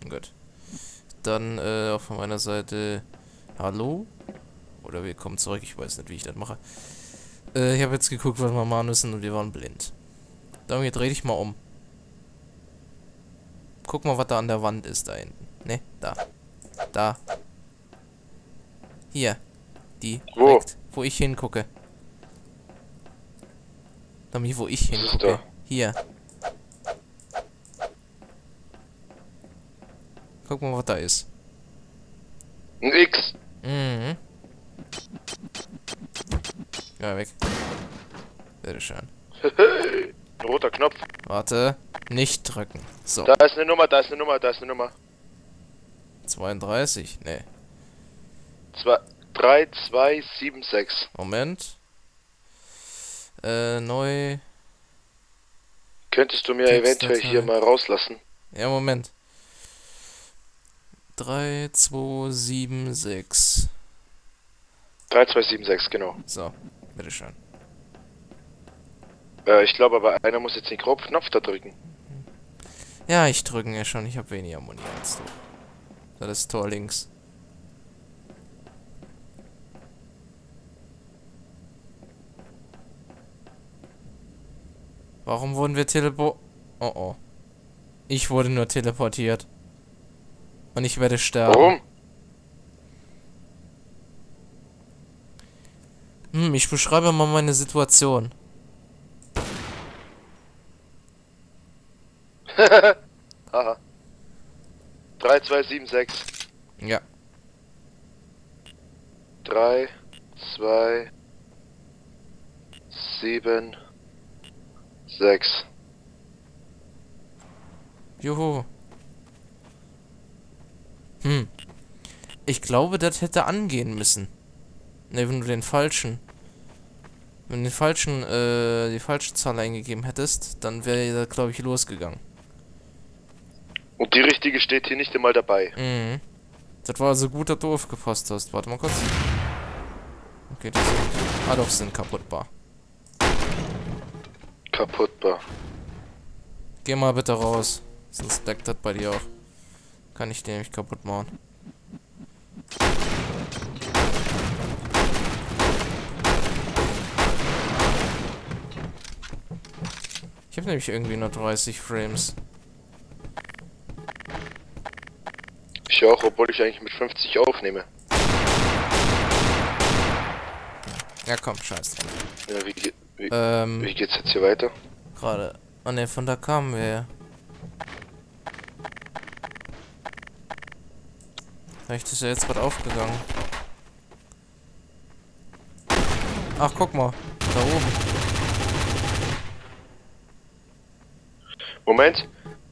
Gut. Dann auch von meiner Seite hallo. Oder willkommen zurück. Ich weiß nicht, wie ich das mache. Ich habe jetzt geguckt, was wir machen müssen und wir waren blind. Dann dreh dich mal um. Guck mal, was da an der Wand ist da hinten. Ne, da. Da. Hier. Die. Wo? Direkt, wo ich hingucke. Damit, wo ich hingucke. da? Hier. Guck mal, was da ist. Ein X. Mhm. Ja, weg. Bitteschön. Ein roter Knopf. Warte. Nicht drücken. So. Da ist eine Nummer, da ist eine Nummer, da ist eine Nummer. 32. Ne. 3276. Moment. Neu. Könntest du mir Textdatei. eventuell hier mal rauslassen? Ja, Moment. 3276. 3276, genau. So. Bitteschön. Ich glaube aber, einer muss jetzt den Knopf da drücken. Ja, ich drücke ja schon. Ich habe weniger Muni als du. Das ist Tor links. Warum wurden wir Oh oh. Ich wurde nur teleportiert. Und ich werde sterben. Warum? Ich beschreibe mal meine Situation. Haha. 3276. Ja. 3, 2, 7, 6. Juhu. Ich glaube, das hätte angehen müssen. Ne, wenn du den falschen. Wenn du den falschen, die falsche Zahl eingegeben hättest, dann wäre das, glaube ich, losgegangen. Und die richtige steht hier nicht einmal dabei. Mhm. Das war also gut, dass du aufgepasst hast. Warte mal kurz. Okay, die sind. Ah doch, sind kaputtbar. Kaputtbar. Geh mal bitte raus. Sonst leckt das bei dir auch. Kann ich den nämlich kaputt machen. Ich habe nämlich irgendwie nur 30 Frames. Ich auch, obwohl ich eigentlich mit 50 aufnehme. Ja komm, scheiße. Ja, wie geht's jetzt hier weiter? Gerade. Oh ne, von da kamen wir ja. Vielleicht ist ja jetzt was aufgegangen. Ach, guck mal. Da oben. Moment.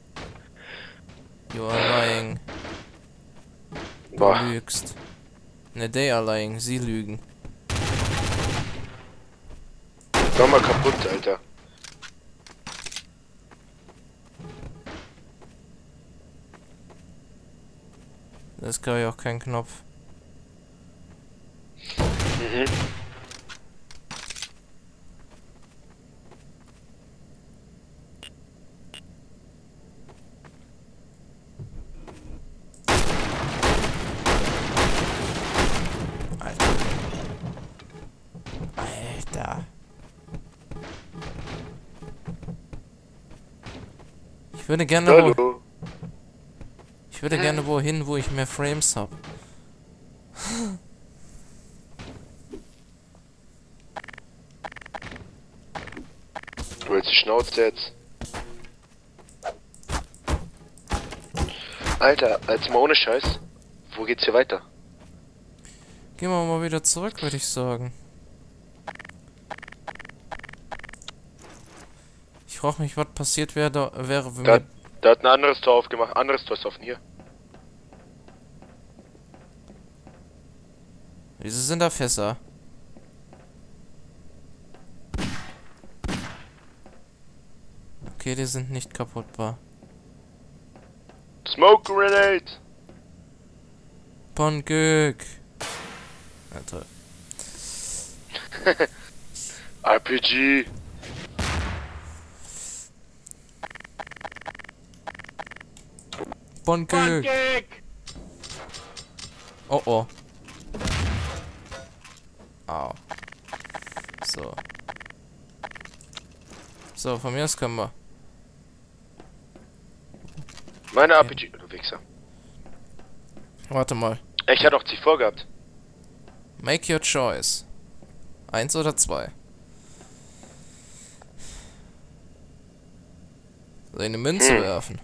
You are lying. Du Boah. lügst. Ne, they are lying. Sie lügen. Mach mal kaputt, Alter. Das ist, glaube ich, auch kein Knopf. Mhm. Alter. Alter. Ich würde gerne Hallo. Ich würde gerne wohin, wo ich mehr Frames habe. Du willst die Schnauze jetzt? Alter, als mal ohne Scheiß. Wo geht's hier weiter? Gehen wir mal wieder zurück, würde ich sagen. Ich frage mich, was passiert wäre, wenn wir... Da hat ein anderes Tor aufgemacht. Anderes Tor ist offen hier. Wieso sind da Fässer? Okay, die sind nicht kaputtbar. Smoke Grenade! Pongök! Ja, toll. RPG! Spawnkick! Oh oh. Au. So. So, von mir aus können wir. Meine Okay. RPG, du Wichser. Warte mal. Ich hatte auch C4 gehabt. Make your choice. 1 oder 2. Soll ich eine Münze werfen?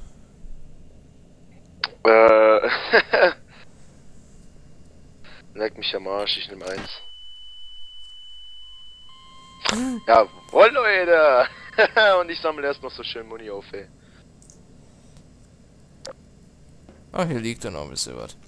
Leck mich am Arsch, ich nehme 1. Jawohl, Leute! Und ich sammle erst noch so schön Muni auf, ey. Ah, hier liegt ja noch ein bisschen was.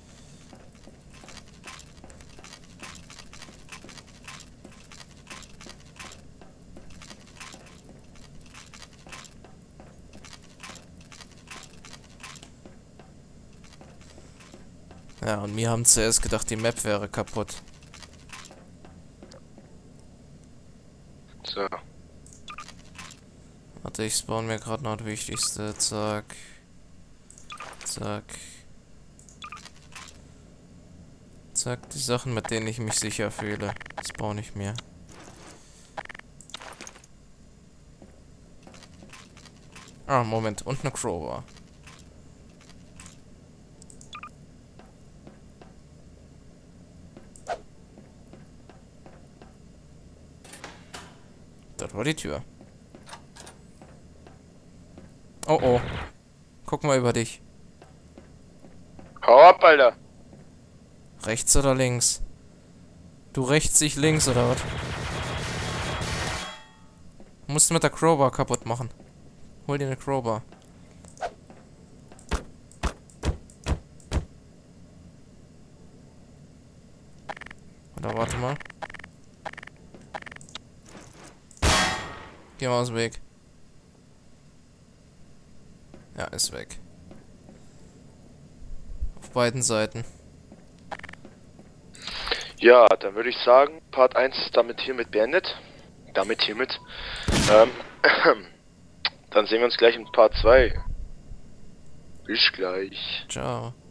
Ja, und wir haben zuerst gedacht, die Map wäre kaputt. So. Warte, ich spawn mir gerade noch das Wichtigste. Zack. Zack. Zack, die Sachen, mit denen ich mich sicher fühle. Spawn ich mir. Ah, Moment. Und eine Crowbar. Das war die Tür. Oh oh. Guck mal über dich. Hau ab, Alter! Rechts oder links? Du rechts, ich links oder was? Musst du mit der Crowbar kaputt machen. Hol dir eine Crowbar. Oder warte mal. Geh mal aus dem Weg. Ja, ist weg. Auf beiden Seiten. Ja, dann würde ich sagen, Part 1 ist damit hiermit beendet. Ähm, dann sehen wir uns gleich in Part 2. Bis gleich. Ciao.